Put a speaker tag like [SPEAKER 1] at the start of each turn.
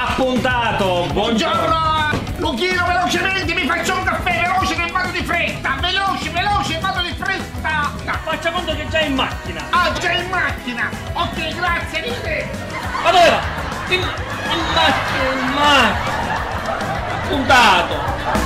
[SPEAKER 1] Appuntato, buongiorno.
[SPEAKER 2] Luchino, velocemente, mi faccio un caffè, veloce che vado di fretta. Veloce, vado di fretta.
[SPEAKER 1] Faccia conto che è già in macchina.
[SPEAKER 2] Ah, già in macchina. Ok, grazie, arrivederci.
[SPEAKER 1] Ma dove va? In macchina. Appuntato.